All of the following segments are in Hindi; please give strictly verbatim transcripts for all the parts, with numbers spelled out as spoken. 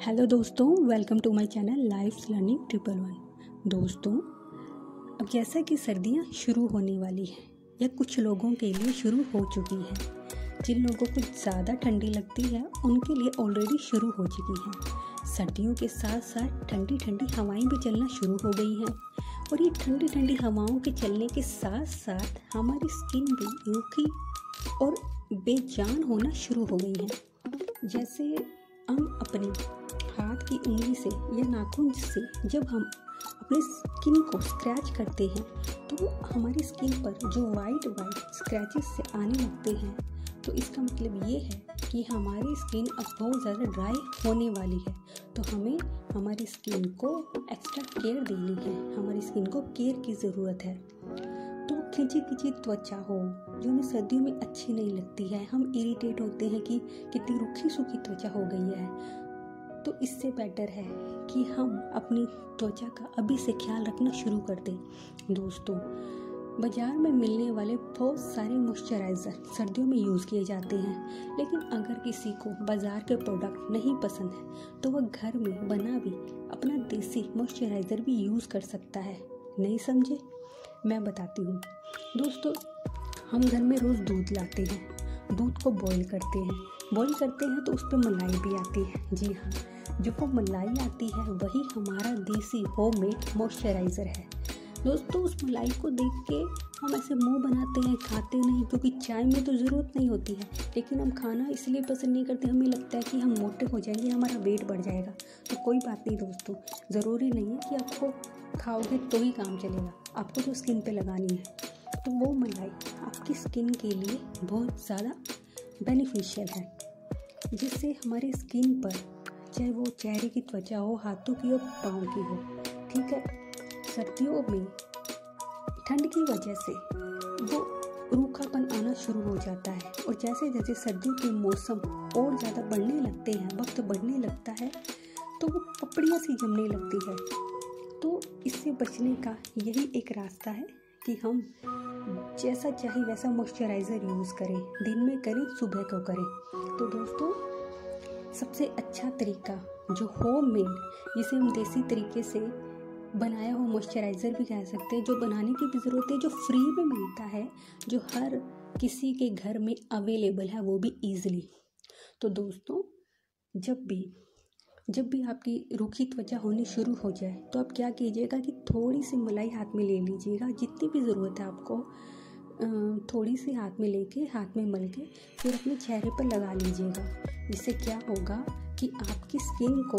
हेलो दोस्तों, welcome to my channel life learning triple one. दोस्तों, अब जैसा कि सर्दियां शुरू होने वाली हैं या कुछ लोगों के लिए शुरू हो चुकी हैं, जिन लोगों को ज़्यादा ठंडी लगती है उनके लिए ऑलरेडी शुरू हो चुकी हैं। सर्दियों के साथ साथ ठंडी ठंडी हवाएं भी चलना शुरू हो गई हैं और ये ठंडी ठंडी हवाओं के चलने के साथ साथ हमारी स्किन भी रूखी और बेजान होना शुरू हो गई है। जैसे हम अपने हाथ की उंगली से या नाखून से जब हम अपने स्किन को स्क्रैच करते हैं तो हमारी स्किन पर जो वाइट वाइट स्क्रैचेस से आने लगते हैं, तो इसका मतलब ये है कि हमारी स्किन अब बहुत ज़्यादा ड्राई होने वाली है। तो हमें हमारी स्किन को एक्स्ट्रा केयर देनी है, हमारी स्किन को केयर की ज़रूरत है। तो खिंची खिंची त्वचा हो जो हमें सर्दियों में अच्छी नहीं लगती है, हम इरिटेट होते हैं कि कितनी रूखी सूखी त्वचा हो गई है, तो इससे बेटर है कि हम अपनी त्वचा का अभी से ख्याल रखना शुरू कर दें। दोस्तों, बाज़ार में मिलने वाले बहुत सारे मॉइस्चराइज़र सर्दियों में यूज़ किए जाते हैं, लेकिन अगर किसी को बाज़ार के प्रोडक्ट नहीं पसंद है तो वह घर में बना भी अपना देसी मॉइस्चराइज़र भी यूज़ कर सकता है। नहीं समझे? मैं बताती हूँ। दोस्तों, हम घर में रोज़ दूध लाते हैं, दूध को बॉईल करते हैं बॉईल करते हैं तो उस पर मलाई भी आती है। जी हाँ, जो वो मलाई आती है वही हमारा देसी होममेड मॉइस्चराइज़र है। दोस्तों, उस मलाई को देख के हम ऐसे मुंह बनाते हैं, खाते नहीं, क्योंकि चाय में तो ज़रूरत नहीं होती है, लेकिन हम खाना इसलिए पसंद नहीं करते, हमें लगता है कि हम मोटे हो जाएंगे, हमारा वेट बढ़ जाएगा। तो कोई बात नहीं दोस्तों, ज़रूरी नहीं है कि आपको खाओगे तो ही काम चलेगा, आपको तो स्किन पे लगानी है। तो वो मलाई आपकी स्किन के लिए बहुत ज़्यादा बेनिफिशियल है, जिससे हमारी स्किन पर, चाहे वो चेहरे की त्वचा हो, हाथों की हो, पाँव की हो, ठीक है, सर्दियों में ठंड की वजह से वो रूखापन आना शुरू हो जाता है। और जैसे जैसे सर्दियों के मौसम और ज़्यादा बढ़ने लगते हैं, वक्त बढ़ने लगता है, तो वो पपड़ियाँ सी जमने लगती है। तो इससे बचने का यही एक रास्ता है कि हम जैसा चाहे वैसा मॉइस्चराइज़र यूज़ करें, दिन में करें, सुबह को करें। तो दोस्तों, सबसे अच्छा तरीका जो होममेड, जिसे हम देसी तरीके से बनाया हुआ मॉइस्चराइज़र भी कह सकते हैं, जो बनाने की भी ज़रूरत है, जो फ्री में मिलता है, जो हर किसी के घर में अवेलेबल है, वो भी ईज़िली। तो दोस्तों, जब भी जब भी आपकी रूखी त्वचा होनी शुरू हो जाए तो आप क्या कीजिएगा कि थोड़ी सी मलाई हाथ में ले लीजिएगा, जितनी भी ज़रूरत है आपको, थोड़ी सी हाथ में लेके, हाथ में मल के फिर अपने चेहरे पर लगा लीजिएगा। इससे क्या होगा कि आपकी स्किन को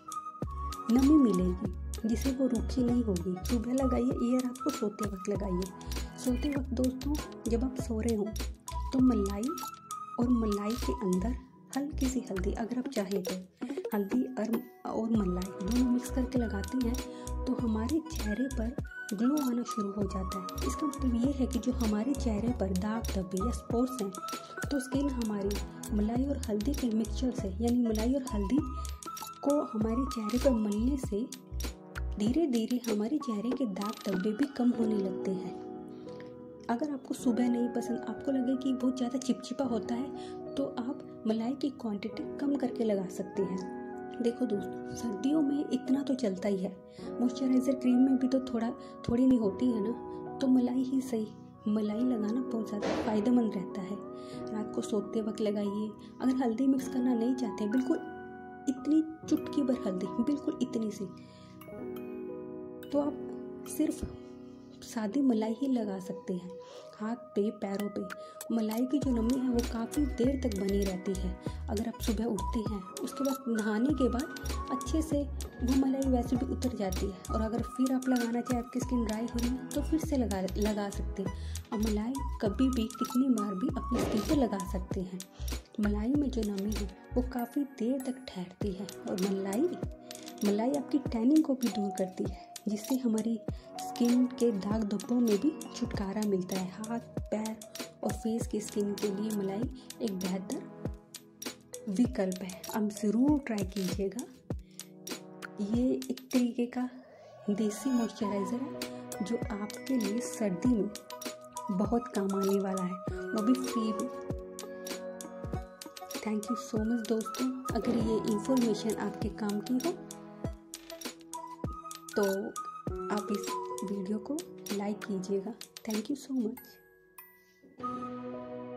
नमी मिलेगी, जिससे वो रूखी नहीं होगी। सुबह लगाइए या रात को सोते वक्त लगाइए। सोते वक्त दोस्तों, जब आप सो रहे हो तो मलाई और मलाई के अंदर हल्की सी हल्दी, अगर आप चाहें तो हल्दी और और मलाई दोनों मिक्स करके लगाते हैं तो हमारे चेहरे पर ग्लो आना शुरू हो जाता है। इसका मतलब ये है कि जो हमारे चेहरे पर दाग धब्बे या स्पॉट्स हैं, तो स्किन हमारी मलाई और हल्दी के मिक्सचर से, यानी मलाई और हल्दी को हमारे चेहरे पर मलने से धीरे धीरे हमारे चेहरे के दाग धब्बे भी कम होने लगते हैं। अगर आपको सुबह नहीं पसंद, आपको लगे कि बहुत ज़्यादा चिपचिपा होता है, तो आप मलाई की क्वांटिटी कम करके लगा सकते हैं। देखो दोस्तों, सर्दियों में इतना तो चलता ही है, मॉइस्चराइज़र क्रीम में भी तो थोड़ा थोड़ी नहीं होती है ना, तो मलाई ही सही, मलाई लगाना बहुत ज़्यादा फ़ायदेमंद रहता है। रात को सोते वक्त लगाइए। अगर हल्दी मिक्स करना नहीं चाहते, बिल्कुल इतनी चुटकी भर हल्दी, बिल्कुल इतनी सी, तो आप सिर्फ सादी मलाई ही लगा सकते हैं। हाथ पे, पैरों पे मलाई की जो नमी है वो काफ़ी देर तक बनी रहती है। अगर आप सुबह उठते हैं, उसके बाद नहाने के बाद अच्छे से वो मलाई वैसे भी उतर जाती है, और अगर फिर आप लगाना चाहें, आपकी स्किन ड्राई हो रही है, तो फिर से लगा लगा सकते हैं। और मलाई कभी भी कितनी बार भी अपनी स्किन पर लगा सकते हैं। मलाई में जो नमी है वो काफ़ी देर तक ठहरती है, और मलाई मलाई आपकी टैनिंग को भी दूर करती है, जिससे हमारी स्किन के दाग धब्बों में भी छुटकारा मिलता है। हाथ, पैर और फेस की स्किन के लिए मलाई एक बेहतर विकल्प है। आप ज़रूर ट्राई कीजिएगा। ये एक तरीके का देसी मॉइस्चराइज़र है जो आपके लिए सर्दी में बहुत काम आने वाला है, वो भी फ्री में। थैंक यू सो मच दोस्तों। अगर ये इंफॉर्मेशन आपके काम की हो तो आप इस वीडियो को लाइक कीजिएगा। Thank you so much.